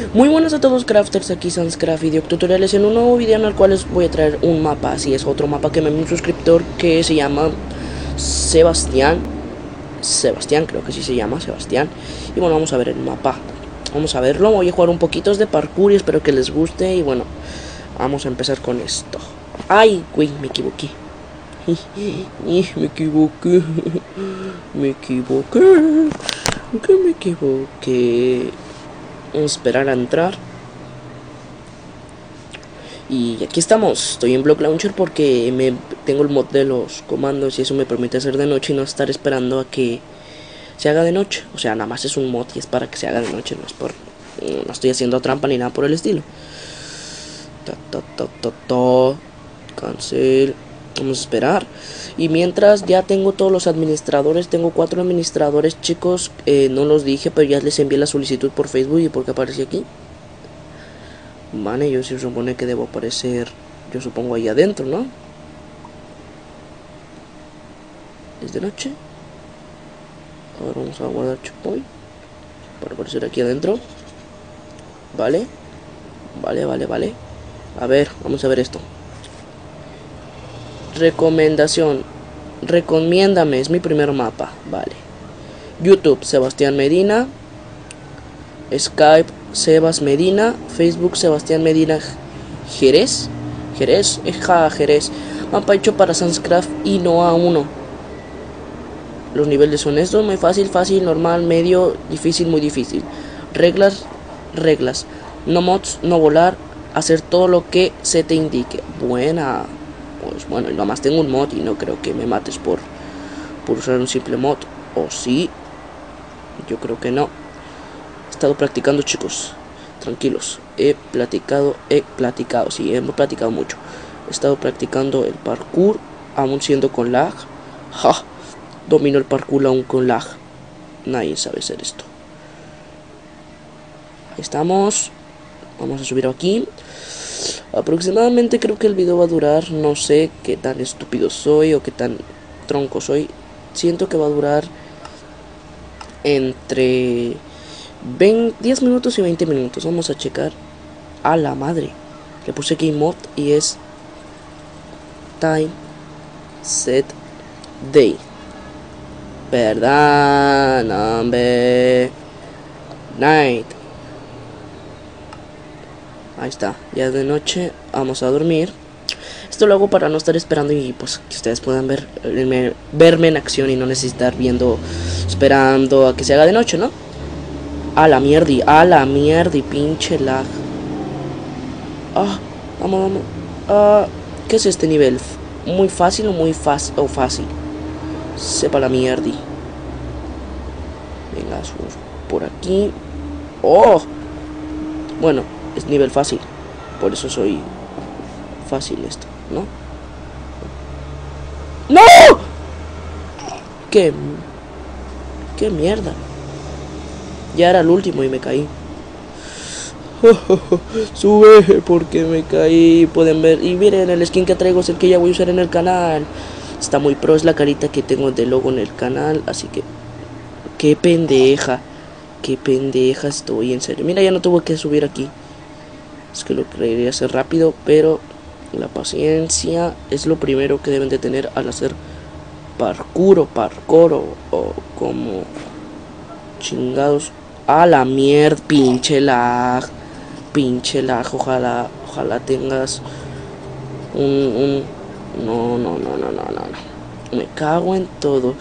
Muy buenas a todos crafters, aquí Sanscraft Video Tutoriales en un nuevo video en el cual les voy a traer un mapa. Así es, otro mapa que me envió un suscriptor que se llama Sebastián, creo que sí se llama Sebastián. Y bueno, vamos a ver el mapa, vamos a verlo, voy a jugar un poquito de parkour y espero que les guste. Y bueno, vamos a empezar con esto. Ay, güey, me equivoqué. Me equivoqué. Me equivoqué. Vamos a esperar a entrar. Y aquí estamos. Estoy en Block Launcher porque tengo el mod de los comandos y eso me permite hacer de noche y no estar esperando a que se haga de noche. O sea, nada más es un mod y es para que se haga de noche, no estoy haciendo trampa ni nada por el estilo. Cancel. Vamos a esperar. Y mientras ya tengo todos los administradores, tengo 4 administradores, chicos. No los dije, pero ya les envié la solicitud por Facebook y porque aparece aquí. Vale, yo se supone que debo aparecer, yo supongo ahí adentro, ¿no? Es de noche. Ahora vamos a guardar checkpoint para aparecer aquí adentro. Vale. Vale. A ver, vamos a ver esto. Recomendación. Recomiéndame, es mi primer mapa. Vale. YouTube, Sebastián Medina. Skype, Sebas Medina. Facebook, Sebastián Medina Jerez. Jerez. Mapa hecho para Sanscraft y no A1. Los niveles son estos: muy fácil, normal, medio, difícil, muy difícil. Reglas. No mods, no volar, hacer todo lo que se te indique. Buena. Pues bueno, nada más tengo un mod y no creo que me mates por usar un simple mod. ¿O sí? Yo creo que no. He estado practicando, chicos. Tranquilos. He platicado, sí, hemos platicado mucho. He estado practicando el parkour, aún siendo con lag. ¡Ja! Domino el parkour aún con lag. Nadie sabe hacer esto. Ahí estamos. Vamos a subir aquí. Aproximadamente creo que el video va a durar, no sé qué tan estúpido soy o qué tan tronco soy. Siento que va a durar entre 10 minutos y 20 minutos. Vamos a checar. A la madre. Le puse Game Mode y es Time Set Day. Perdón, hombre. Night. Ahí está, ya es de noche, vamos a dormir. Esto lo hago para no estar esperando y pues que ustedes puedan verme en acción y no necesitar esperando a que se haga de noche, ¿no? A la mierda, pinche lag. Vamos. ¿Qué es este nivel? ¿Muy fácil o muy fácil? Sepa la mierda. Venga, por aquí. Bueno, es nivel fácil, por eso soy fácil esto, ¿no? ¡No! ¿Qué mierda? Ya era el último y me caí. Sube porque me caí. Pueden ver, y miren, el skin que traigo es el que ya voy a usar en el canal. Está muy pro, es la carita que tengo de logo en el canal, así que qué pendeja estoy, en serio. Mira, ya no tuve que subir aquí. Es que lo quería hacer rápido, pero la paciencia es lo primero que deben de tener al hacer parkour o como chingados. A la mierda, pinche lag. Ojalá tengas no. Me cago en todo.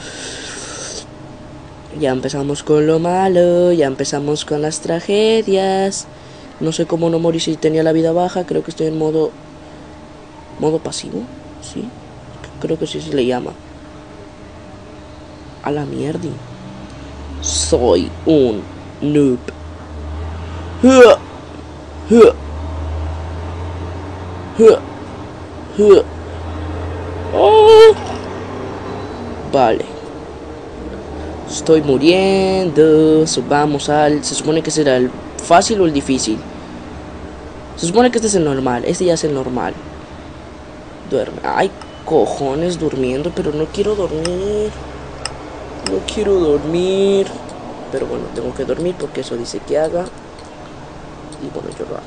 Ya empezamos con lo malo, ya empezamos con las tragedias. No sé cómo no morí si tenía la vida baja. Creo que estoy en modo pasivo. Sí, creo que sí se le llama. A la mierda. Soy un noob. Vale. Estoy muriendo. Subamos se supone que será el fácil o el difícil. Se supone que este es el normal. Este ya es el normal. Duerme. Ay, cojones, durmiendo. Pero no quiero dormir. Pero bueno, tengo que dormir porque eso dice que haga. y bueno, yo lo hago.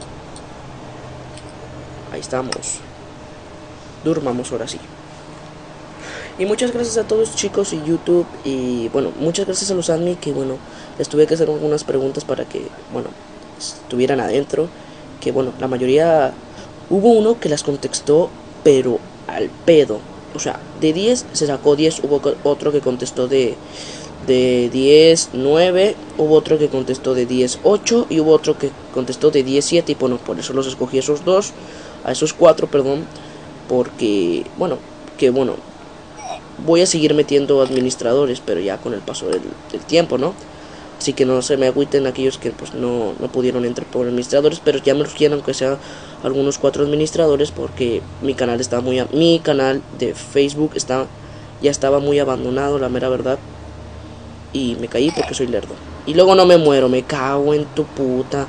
Ahí estamos. Durmamos ahora sí. Y muchas gracias a todos, chicos, y YouTube. Y bueno, muchas gracias a los admin que bueno, les tuve que hacer algunas preguntas para que bueno, estuvieran adentro. Que bueno, la mayoría, hubo uno que las contestó pero al pedo. O sea, de 10 se sacó 10. Hubo otro que contestó de 10, 9. Hubo otro que contestó de 10, 8. Y hubo otro que contestó de 10, 7. Y bueno, por eso los escogí esos dos. A esos 4, perdón. Porque, bueno, voy a seguir metiendo administradores, pero ya con el paso del tiempo, ¿no? Así que no se me agüiten aquellos que pues no pudieron entrar por administradores, pero ya me urgieron aunque sea algunos 4 administradores, porque mi canal de Facebook ya estaba muy abandonado, la mera verdad. Y me caí porque soy lerdo. Y luego no me muero, me cago en tu puta.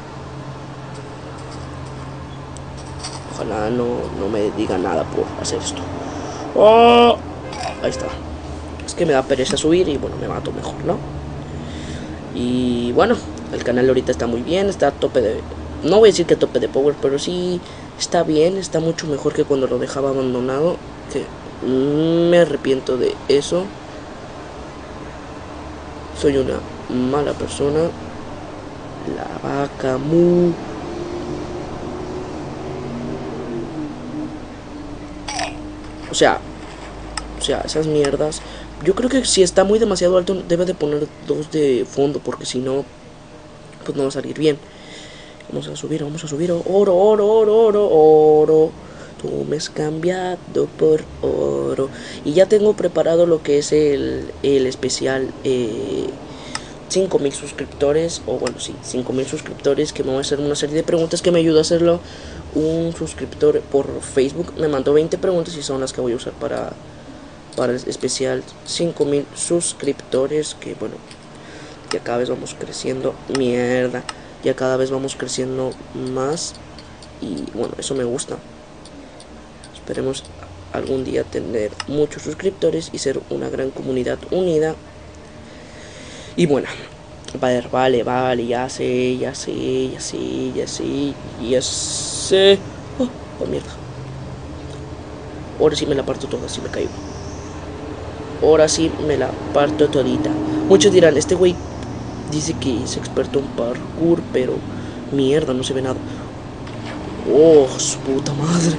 Ojalá no me diga nada por hacer esto. ¡Oh! Ahí está. Es que me da pereza subir y bueno, me mato mejor, ¿no? Y bueno, el canal ahorita está muy bien, está a tope de... No voy a decir que a tope de power, pero sí está bien, está mucho mejor que cuando lo dejaba abandonado. Que me arrepiento de eso. Soy una mala persona. La vaca mu. O sea, esas mierdas. Yo creo que si está muy demasiado alto debe de poner 2 de fondo, porque si no, pues no va a salir bien. Vamos a subir. Oro, oro, oro, oro, oro. Tú me has cambiado por oro. Y ya tengo preparado lo que es el especial 5.000 suscriptores. O bueno, sí, 5.000 suscriptores. Que me voy a hacer una serie de preguntas que me ayuda a hacerlo. Un suscriptor por Facebook me mandó 20 preguntas y son las que voy a usar para el especial 5.000 suscriptores. Que bueno, ya cada vez vamos creciendo. Mierda, ya cada vez vamos creciendo más. Y bueno, eso me gusta. Esperemos algún día tener muchos suscriptores y ser una gran comunidad unida. Y bueno, vale, ya sé. Oh, mierda. Ahora sí me la parto toda, si me caigo. Ahora sí me la parto todita. Muchos dirán, este güey dice que es experto en parkour, pero mierda, no se ve nada. Oh, su puta madre.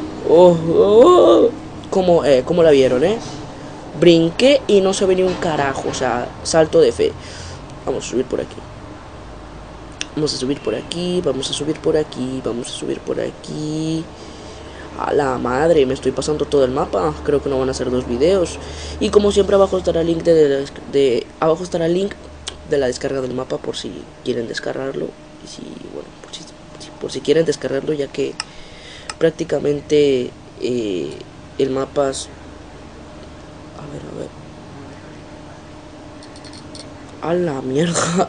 ¿Cómo la vieron, Brinqué y no se ve ni un carajo, o sea, salto de fe. Vamos a subir por aquí. Vamos a subir por aquí. A la madre, me estoy pasando todo el mapa. Creo que no van a ser 2 videos. Y como siempre abajo estará el link abajo estará el link de la descarga del mapa por si quieren descargarlo. Y si, bueno, por si quieren descargarlo, ya que prácticamente el mapa es... A ver. A la mierda.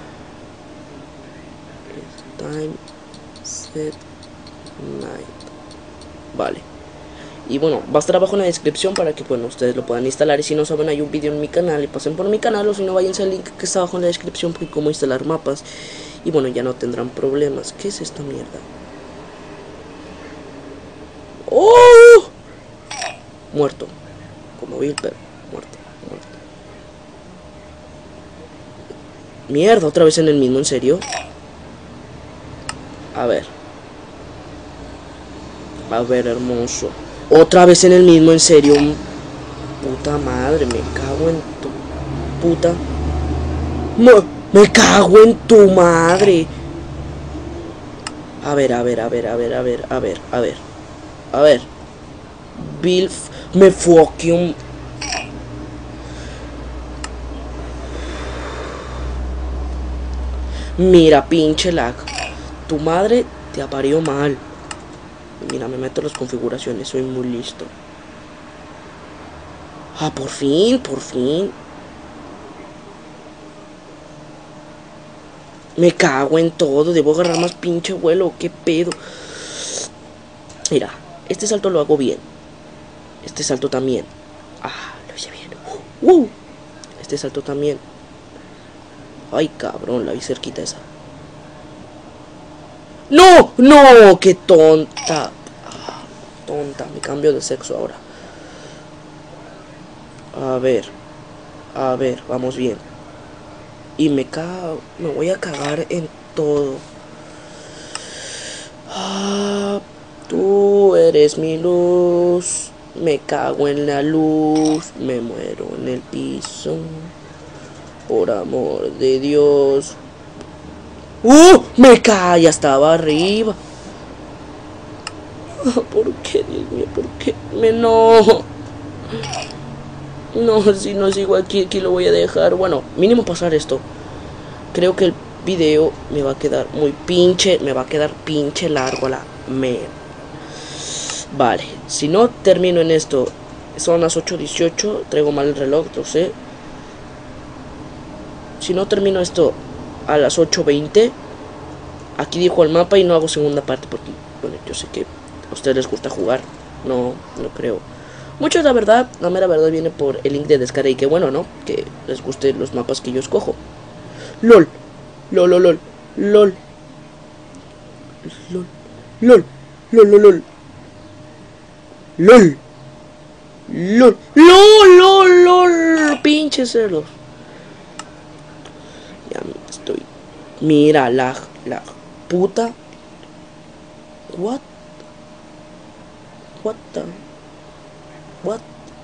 Time, set, night. Vale. Y bueno, va a estar abajo en la descripción para que bueno, ustedes lo puedan instalar. Y si no saben, hay un vídeo en mi canal y pasen por mi canal. O si no, váyanse al link que está abajo en la descripción porque cómo instalar mapas. Y bueno, ya no tendrán problemas. ¿Qué es esta mierda? ¡Oh! Muerto. Como vi, pero muerto. Mierda, otra vez en el mismo, ¿en serio? A ver, hermoso. Otra vez en el mismo, en serio. Puta madre, me cago en tu puta. Me cago en tu madre. A ver. Bill, me fucking... Mira, pinche lag. Tu madre te aparió mal. Mira, me meto en las configuraciones, soy muy listo. Ah, por fin. Me cago en todo, debo agarrar más pinche vuelo, qué pedo. Mira, este salto lo hago bien. Este salto también. Ah, lo hice bien. Este salto también. Ay, cabrón, la vi cerquita esa. ¡No! ¡No! ¡Qué tonta! Ah, tonta, me cambio de sexo ahora. A ver, vamos bien. Y me voy a cagar en todo. Ah, tú eres mi luz. Me cago en la luz. Me muero en el piso. Por amor de Dios. Me caí, ya estaba arriba. ¿Por qué, Dios mío? ¿Por qué? No. No, si no sigo aquí lo voy a dejar. Bueno, mínimo pasar esto. Creo que el video me va a quedar muy pinche. Me va a quedar pinche largo a la Vale, si no termino en esto. Son las 8:18. Traigo mal el reloj, no sé. Si no termino esto a las 8:20. Aquí dijo el mapa y no hago segunda parte porque, bueno, yo sé que a ustedes les gusta jugar. No creo. Muchos, la mera verdad viene por el link de descarga y que bueno, ¿no? Que les guste los mapas que yo escojo. LOL. LOL, LOL, LOL. LOL. LOL. LOL. LOL, LOL, LOL. LOL. LOL. LOL, LOL, LOL. Pinches cerdos. Ya estoy. Mira, la puta. What? What the? What?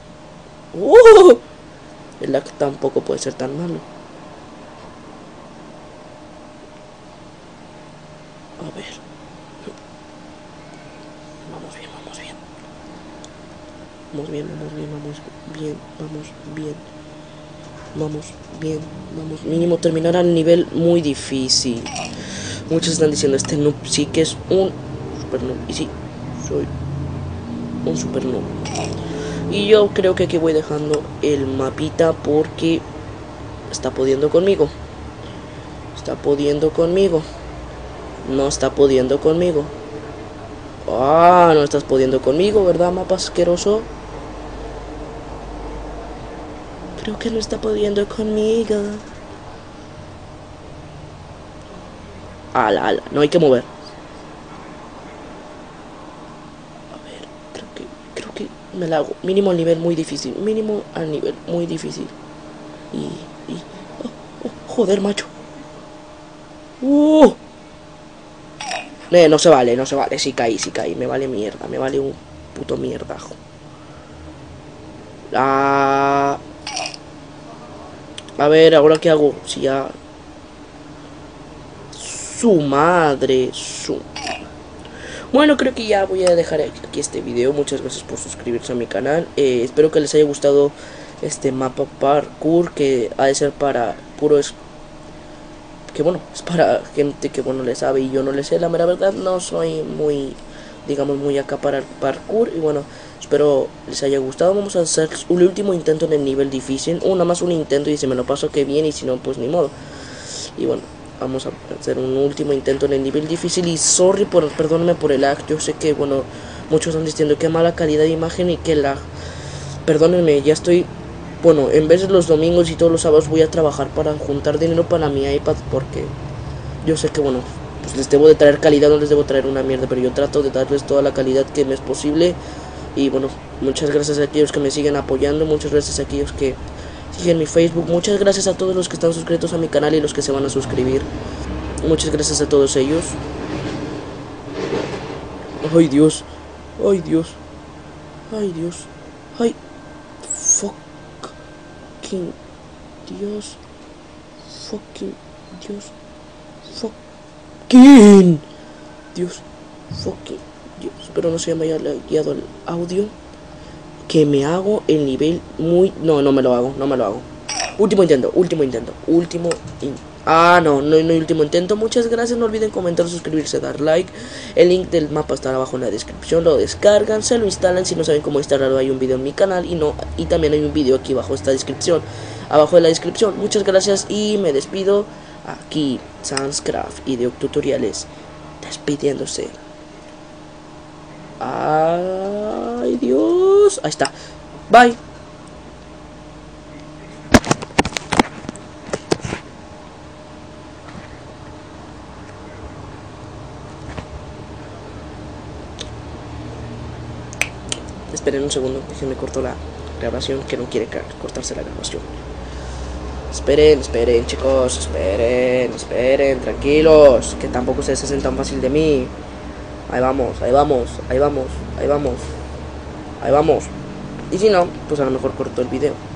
El lag tampoco puede ser tan malo. A ver. Vamos bien, vamos bien. Vamos bien, vamos bien, vamos bien, vamos bien. Vamos bien, vamos. Mínimo terminar al nivel muy difícil. Muchos están diciendo este noob sí que es un super noob. Y sí, soy un super noob. Y yo creo que aquí voy dejando el mapita porque está pudiendo conmigo. Está pudiendo conmigo. No está pudiendo conmigo. Ah, no estás pudiendo conmigo, ¿verdad, mapa asqueroso? Creo que no está pudiendo conmigo. Ala, no hay que mover. A ver, creo que me la hago. Mínimo al nivel muy difícil. Mínimo al nivel muy difícil. Joder, macho. No se vale, no se vale. Sí caí. Me vale mierda. Me vale un puto mierdajo. A ver, ¿ahora qué hago? Si ya... Su madre. Bueno, creo que ya voy a dejar aquí este video. Muchas gracias por suscribirse a mi canal. Espero que les haya gustado este mapa parkour, que ha de ser para puros... Que bueno, es para gente que bueno le sabe y yo no le sé. La mera verdad no soy muy, digamos, muy acá para el parkour. Y bueno, espero les haya gustado. Vamos a hacer un último intento en el nivel difícil. Nada más un intento y si me lo paso que bien y si no pues ni modo. Y bueno, vamos a hacer un último intento en el nivel difícil. Y perdónenme por el lag. Yo sé que bueno, muchos están diciendo que mala calidad de imagen y que lag. Perdónenme, ya estoy... Bueno, en vez de los domingos y todos los sábados voy a trabajar para juntar dinero para mi iPad porque yo sé que bueno, pues les debo de traer calidad, no les debo traer una mierda, pero yo trato de darles toda la calidad que me es posible. Y bueno, muchas gracias a aquellos que me siguen apoyando, muchas gracias a aquellos que siguen mi Facebook, muchas gracias a todos los que están suscritos a mi canal y los que se van a suscribir. Muchas gracias a todos ellos. Ay Dios, ay Dios, ay Dios, ay fucking Dios, fucking Dios, fucking Dios, fucking Dios. Espero no se me haya guiado el audio. Que me hago el nivel muy... No me lo hago. Último intento. No, último intento. Muchas gracias, no olviden comentar, suscribirse, dar like. El link del mapa estará abajo en la descripción. Lo descargan, se lo instalan. Si no saben cómo instalarlo, hay un video en mi canal. Y también hay un video aquí abajo de la descripción. Muchas gracias y me despido. Aquí Sanscraft y de tutoriales despidiéndose. Ay Dios. Ahí está. Bye. Esperen un segundo, déjenme corto la grabación, que no quiere cortarse la grabación. Esperen, esperen, chicos, esperen, esperen, tranquilos, que tampoco se hacen tan fácil de mí. Ahí vamos, ahí vamos, ahí vamos, ahí vamos, ahí vamos. Y si no, pues a lo mejor corto el video.